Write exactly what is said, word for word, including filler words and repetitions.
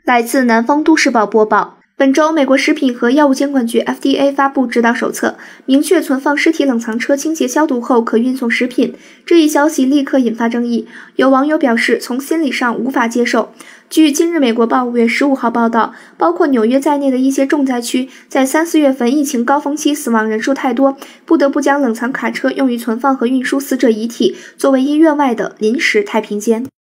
来自南方都市报播报，本周美国食品和药物监管局 F D A 发布指导手册，明确存放尸体冷藏车清洁消毒后可运送食品。这一消息立刻引发争议，有网友表示从心理上无法接受。据今日美国报五月十五号报道，包括纽约在内的一些重灾区，在三四月份疫情高峰期死亡人数太多，不得不将冷藏卡车用于存放和运输死者遗体，作为医院外的临时太平间。